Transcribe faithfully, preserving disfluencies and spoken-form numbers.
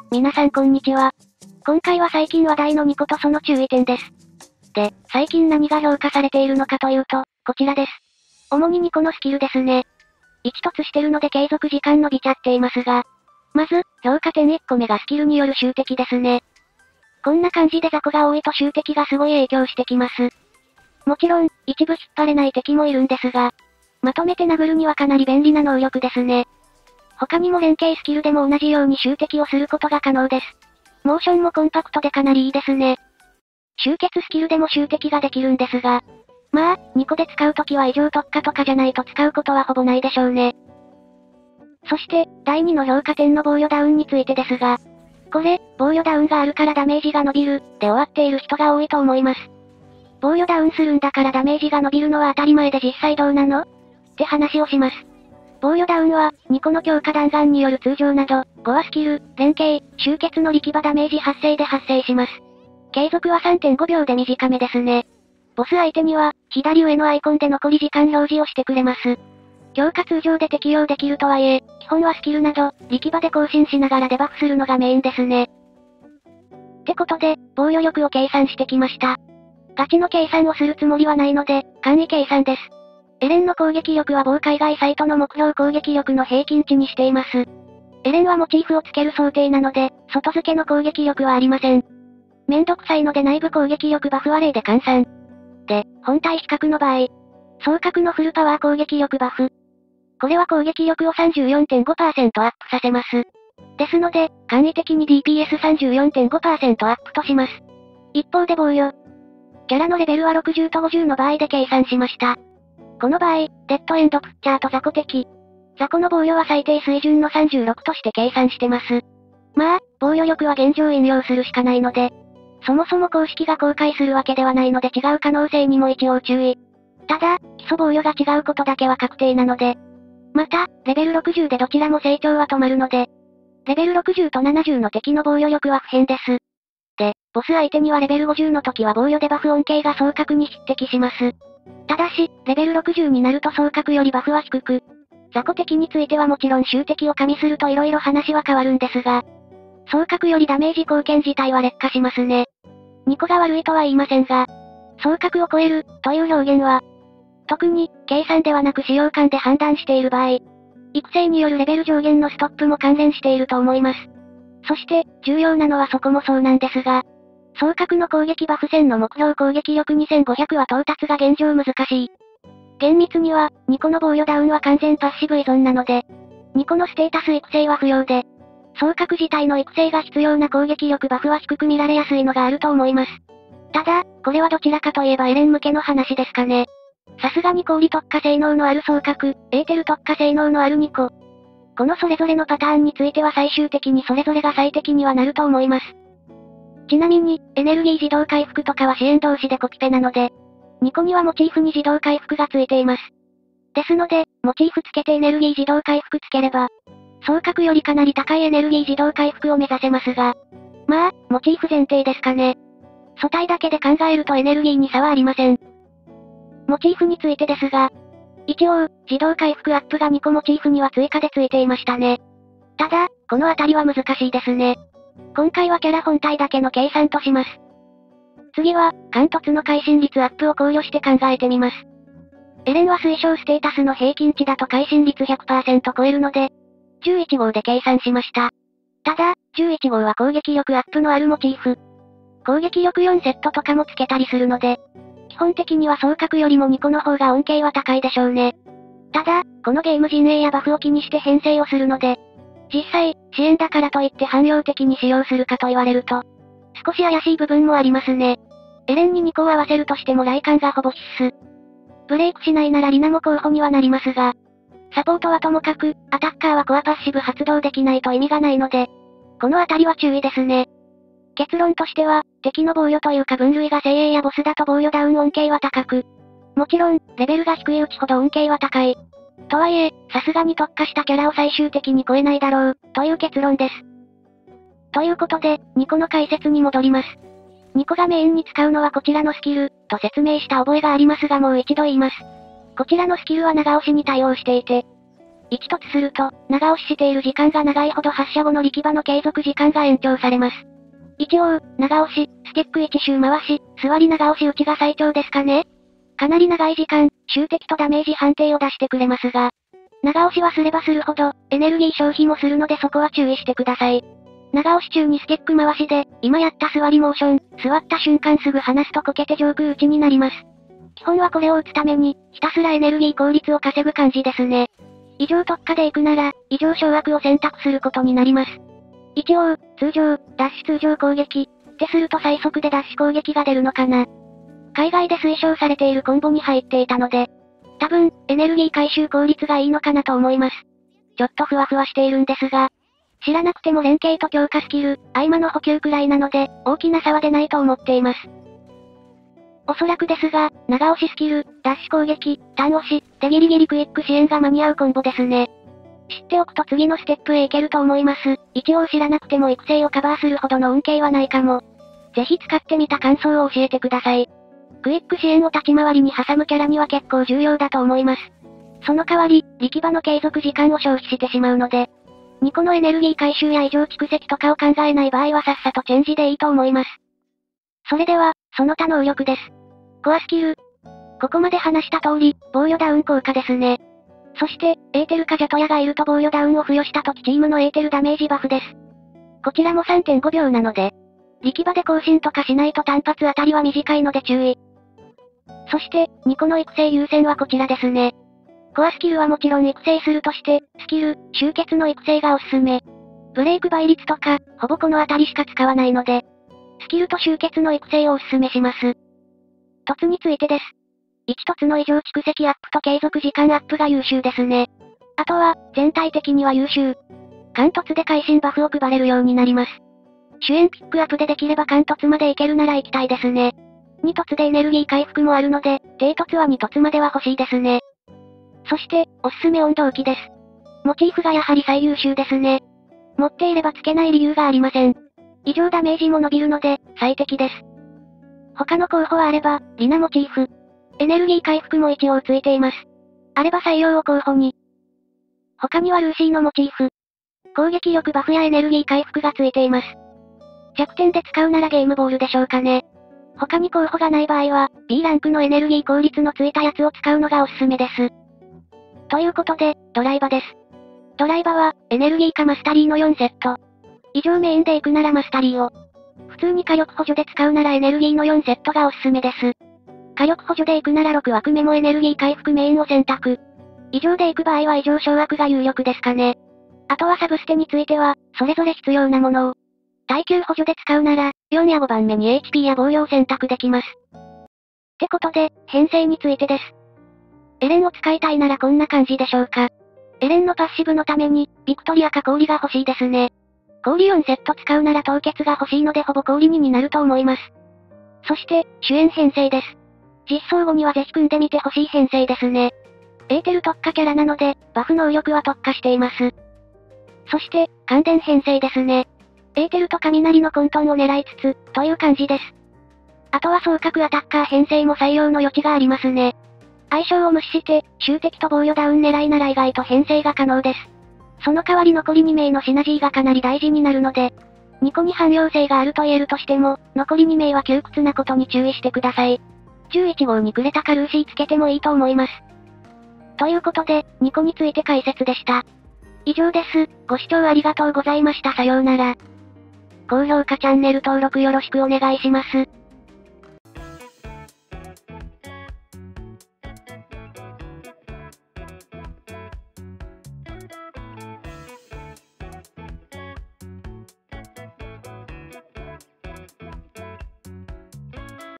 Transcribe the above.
皆さんこんにちは。今回は最近話題のニコとその注意点です。で、最近何が評価されているのかというと、こちらです。主にニコのスキルですね。いち凸してるので継続時間伸びちゃっていますが。まず、評価点いっこめがスキルによる集敵ですね。こんな感じで雑魚が多いと集敵がすごい影響してきます。もちろん、一部引っ張れない敵もいるんですが、まとめて殴るにはかなり便利な能力ですね。他にも連携スキルでも同じように集敵をすることが可能です。モーションもコンパクトでかなりいいですね。集結スキルでも集敵ができるんですが、まあ、ニコで使うときは異常特化とかじゃないと使うことはほぼないでしょうね。そして、だいにの評価点の防御ダウンについてですが、これ、防御ダウンがあるからダメージが伸びる、で終わっている人が多いと思います。防御ダウンするんだからダメージが伸びるのは当たり前で実際どうなのって話をします。防御ダウンは、にこの強化弾丸による通常など、ごはスキル、連携、集結の力場ダメージ発生で発生します。継続は さんてんごびょうで短めですね。ボス相手には、左上のアイコンで残り時間表示をしてくれます。強化通常で適用できるとはいえ、基本はスキルなど、力場で更新しながらデバフするのがメインですね。ってことで、防御力を計算してきました。ガチの計算をするつもりはないので、簡易計算です。エレンの攻撃力は某海外サイトの目標攻撃力の平均値にしています。エレンはモチーフをつける想定なので、外付けの攻撃力はありません。めんどくさいので内部攻撃力バフはれいで換算。で、本体比較の場合、双角のフルパワー攻撃力バフ。これは攻撃力を さんじゅうよんてんごパーセント アップさせます。ですので、簡易的に ディーピーエスさんじゅうよんてんごパーセント アップとします。一方で防御。キャラのレベルはろくじゅうとごじゅうの場合で計算しました。この場合、デッドエンドプッチャーと雑魚敵。雑魚の防御は最低水準のさんじゅうろくとして計算してます。まあ、防御力は現状引用するしかないので、そもそも公式が公開するわけではないので違う可能性にも一応注意。ただ、基礎防御が違うことだけは確定なので。また、レベルろくじゅうでどちらも成長は止まるので、レベルろくじゅうとななじゅうの敵の防御力は不変です。で、ボス相手にはレベルごじゅうの時は防御デバフ恩恵が双角に匹敵します。ただし、レベルろくじゅうになると双角よりバフは低く、雑魚敵についてはもちろん集敵を加味すると色々話は変わるんですが、双角よりダメージ貢献自体は劣化しますね。ニコが悪いとは言いませんが、双角を超える、という表現は、特に、計算ではなく使用感で判断している場合、育成によるレベル上限のストップも関連していると思います。そして、重要なのはそこもそうなんですが、双角の攻撃バフ線の目標攻撃力にせんごひゃくは到達が現状難しい。厳密には、ニコの防御ダウンは完全パッシブ依存なので、ニコのステータス育成は不要で、双角自体の育成が必要な攻撃力バフは低く見られやすいのがあると思います。ただ、これはどちらかといえばエレン向けの話ですかね。さすがに氷特化性能のある双角、エーテル特化性能のあるニコ。このそれぞれのパターンについては最終的にそれぞれが最適にはなると思います。ちなみに、エネルギー自動回復とかは支援同士でコピペなので、ニコにはモチーフに自動回復がついています。ですので、モチーフつけてエネルギー自動回復つければ、双角よりかなり高いエネルギー自動回復を目指せますが、まあ、モチーフ前提ですかね。素体だけで考えるとエネルギーに差はありません。モチーフについてですが、一応、自動回復アップがにこモチーフには追加でついていましたね。ただ、このあたりは難しいですね。今回はキャラ本体だけの計算とします。次は、貫突の会心率アップを考慮して考えてみます。エレンは推奨ステータスの平均値だと会心率 ひゃくパーセント 超えるので、じゅういち号で計算しました。ただ、じゅういち号は攻撃力アップのあるモチーフ。攻撃力よんセットとかもつけたりするので、基本的には双角よりもにこの方が恩恵は高いでしょうね。ただ、このゲーム陣営やバフを気にして編成をするので、実際、支援だからといって汎用的に使用するかと言われると、少し怪しい部分もありますね。エレンににこを合わせるとしても雷管がほぼ必須。ブレイクしないならリナも候補にはなりますが、サポートはともかく、アタッカーはコアパッシブ発動できないと意味がないので、このあたりは注意ですね。結論としては、敵の防御というか分類が精鋭やボスだと防御ダウン恩恵は高く、もちろん、レベルが低いうちほど恩恵は高い。とはいえ、さすがに特化したキャラを最終的に超えないだろう、という結論です。ということで、にこの解説に戻ります。にこがメインに使うのはこちらのスキル、と説明した覚えがありますがもう一度言います。こちらのスキルは長押しに対応していて、 いち突すると、長押ししている時間が長いほど発射後の力場の継続時間が延長されます。一応、長押し、スティックいち周回し、座り長押し打ちが最長ですかね？かなり長い時間、終的とダメージ判定を出してくれますが、長押しはすればするほど、エネルギー消費もするのでそこは注意してください。長押し中にスティック回しで、今やった座りモーション、座った瞬間すぐ離すとこけて上空打ちになります。基本はこれを打つために、ひたすらエネルギー効率を稼ぐ感じですね。異常特化で行くなら、異常掌握を選択することになります。一応、通常、ダッシュ通常攻撃、ってすると最速でダッシュ攻撃が出るのかな。海外で推奨されているコンボに入っていたので、多分、エネルギー回収効率がいいのかなと思います。ちょっとふわふわしているんですが、知らなくても連携と強化スキル、合間の補給くらいなので、大きな差は出ないと思っています。おそらくですが、長押しスキル、ダッシュ攻撃、単押し、でギリギリクイック支援が間に合うコンボですね。知っておくと次のステップへ行けると思います。一応知らなくても育成をカバーするほどの恩恵はないかも。ぜひ使ってみた感想を教えてください。クイック支援を立ち回りに挟むキャラには結構重要だと思います。その代わり、力場の継続時間を消費してしまうので、にこのエネルギー回収や異常蓄積とかを考えない場合はさっさとチェンジでいいと思います。それでは、その他能力です。コアスキル。ここまで話した通り、防御ダウン効果ですね。そして、エーテルかジャトヤがいると防御ダウンを付与した時チームのエーテルダメージバフです。こちらも さんてんごびょうなので、力場で更新とかしないと単発当たりは短いので注意。そして、にこの育成優先はこちらですね。コアスキルはもちろん育成するとして、スキル、集結の育成がおすすめ。ブレイク倍率とか、ほぼこのあたりしか使わないので、スキルと集結の育成をおすすめします。突についてです。いち突の異常蓄積アップと継続時間アップが優秀ですね。あとは、全体的には優秀。貫突で会心バフを配れるようになります。主演ピックアップでできれば貫突までいけるなら行きたいですね。に突でエネルギー回復もあるので、低突はに突までは欲しいですね。そして、おすすめ温動機です。モチーフがやはり最優秀ですね。持っていればつけない理由がありません。異常ダメージも伸びるので、最適です。他の候補はあれば、リナモチーフ。エネルギー回復も一応ついています。あれば採用を候補に。他にはルーシーのモチーフ。攻撃力バフやエネルギー回復がついています。弱点で使うならゲームボールでしょうかね。他に候補がない場合は、B ランクのエネルギー効率のついたやつを使うのがおすすめです。ということで、ドライバです。ドライバは、エネルギーかマスタリーのよんセット。以上メインで行くならマスタリーを。普通に火力補助で使うならエネルギーのよんセットがおすすめです。火力補助で行くならろく枠目もエネルギー回復メインを選択。異常で行く場合は異常掌握が有力ですかね。あとはサブステについては、それぞれ必要なものを。耐久補助で使うなら、よんやごばんめに エイチピー や防御を選択できます。ってことで、編成についてです。エレンを使いたいならこんな感じでしょうか。エレンのパッシブのために、ビクトリアか氷が欲しいですね。氷よんセット使うなら凍結が欲しいのでほぼ氷にになると思います。そして、主演編成です。実装後にはぜひ組んでみてほしい編成ですね。エーテル特化キャラなので、バフ能力は特化しています。そして、感電編成ですね。エーテルと雷の混沌を狙いつつ、という感じです。あとは双角アタッカー編成も採用の余地がありますね。相性を無視して、終敵と防御ダウン狙いなら意外と編成が可能です。その代わり残りに名のシナジーがかなり大事になるので、にこに汎用性があると言えるとしても、残りに名は窮屈なことに注意してください。じゅういち号にクレタかルーシーつけてもいいと思います。ということで、にこについて解説でした。以上です。ご視聴ありがとうございました。さようなら。高評価チャンネル登録よろしくお願いします。